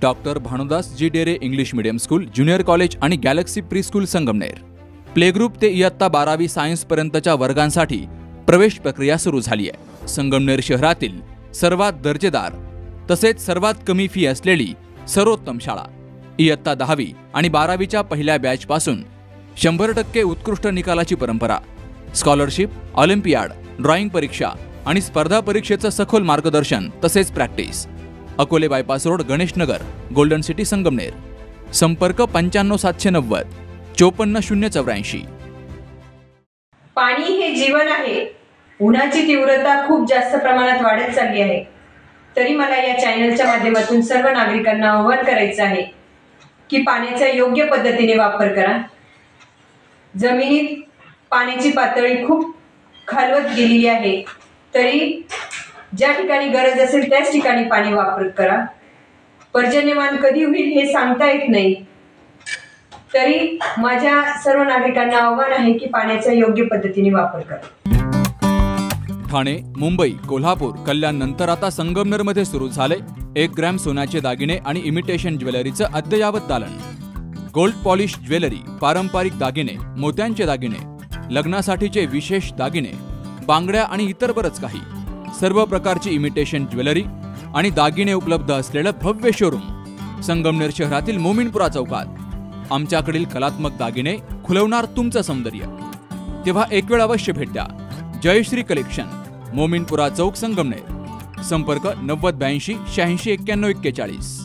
Doctor Bhanudas ji Dere English medium school, junior college आणि galaxy pre school Sangamner. Play group ते इयत्ता 12वी सायन्स पर्यंतच्या वर्गांसाठी प्रवेश प्रक्रिया सुरू झाली आहे. संगमनेर शहरातील सर्वात दर्जेदार तसेच सर्वात कमी फी असलेली सर्वोत्तम शाळा. इयत्ता 10वी आणि 12वीच्या पहिल्या बॅच पासून 100% उत्कृष्ट निकालाची परंपरा. स्कॉलरशिप, ऑलिम्पियाड, ड्रॉइंग परीक्षा आणि स्पर्धा परीक्षेचं सखोल मार्गदर्शन तसेच practice. Akole bypass road, Ganesh Nagar, golden city, Sangamner. संपर्क 95 790 54 084. पाणी हे जीवन आहे. उन्हाची तीव्रता खूप जास्त प्रमाणात वाढत चालली आहे. तरी मला या चॅनलच्या माध्यमातून सर्व नागरिकांना आवाहन करायचं आहे की पाण्याचा योग्य पद्धतीने वापर करा. जमिनीत पाण्याची पातळी खूप खालवत गेलेली आहे. तरी ज्या ठिकाणी गरज असेल त्याच ठिकाणी पाणी वापर करा. पर्जन्यमान कधी होईल हे सांगता येत नाही. तरी माझ्या सर्व नागरिकांना आव्हान आहे की पाण्याचा योग्य पद्धतीने वापर करा. ठाणे, मुंबई, कोल्हापूर, कल्याण नंतर आता संगमनेरमध्ये सुरू झाले 1 ग्रॅम सोन्याचे दागिने आणि इमिटेशन ज्वेलरीचं अद्ययावत दालन. गोल्ड पॉलिश ज्वेलरी, पारंपरिक दागिने, मोत्यांचे दागिने, लग्नासाठीचे विशेष दागिने, बांगड्या आणि इतर बरंच काही. सर्व प्रकारची इमिटेशन ज्वेलरी आणि दागिने उपलब्ध असलेलं भव्य शोरूम संगमनेर शहरातील मोमीनपुरा चौकात. आमच्याकडील कलात्मक दागिने खुलवणार तुमचं सौंदर्य. तेव्हा एक वेळ अवश्य भेट द्या. जयश्री कलेक्शन, मोमीनपुरा चौक, संगमनेर. संपर्क 90 82 86 91 41.